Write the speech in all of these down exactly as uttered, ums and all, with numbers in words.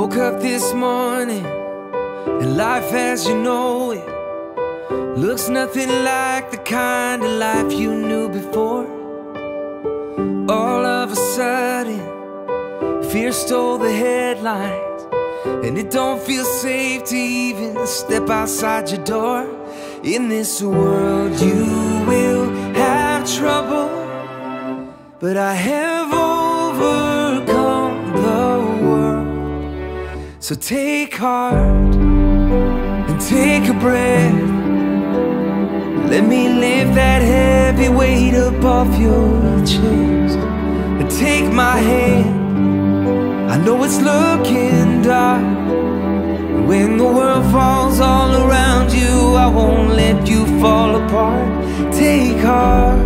Woke up this morning and life as you know it looks nothing like the kind of life you knew before. All of a sudden, fear stole the headlines, and it don't feel safe to even step outside your door. In this world you will have trouble, but I have overcome the world. So take heart and take a breath. Let me lift that heavy weight up off your chest. And take my hand, I know it's looking dark. When the world falls all around you, I won't let you fall apart. Take heart,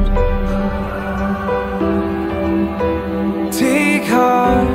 take heart.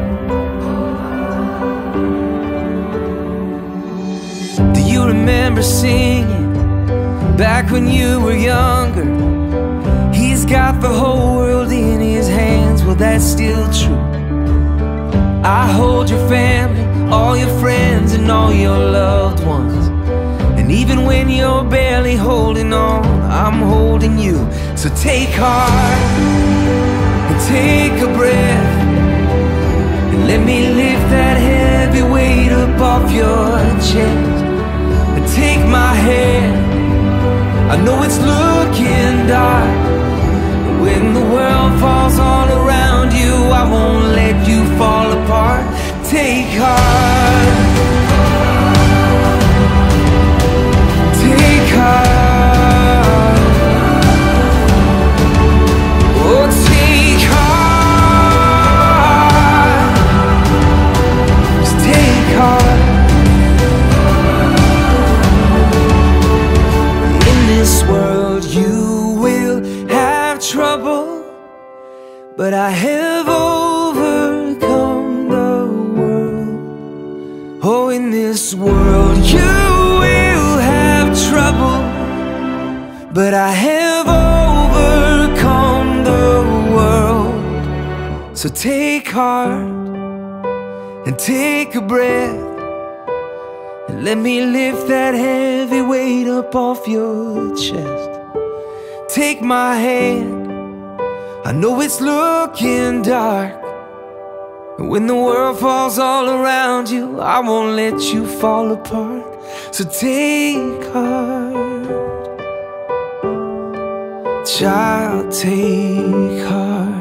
Do you remember singing back when you were younger? He's got the whole world in his hands. Well, that's still true. I hold your family, all your friends, and all your loved ones. And even when you're barely holding on, I'm holding you. So take heart and take a breath, and let me lift that heavy weight up off your chest. And take my hand, I know it's looking dark. When the world falls all around you, I won't let you fall apart. Take heart, take heart. Oh, take heart, just take heart. In this world you will have trouble, but I have overcome the world. Oh, in this world you will have trouble, but I have overcome the world. So take heart and take a breath, and let me lift that heavy weight up off your chest. Take my hand, I know it's looking dark. When the world falls all around you, I won't let you fall apart. So take heart, child, take heart.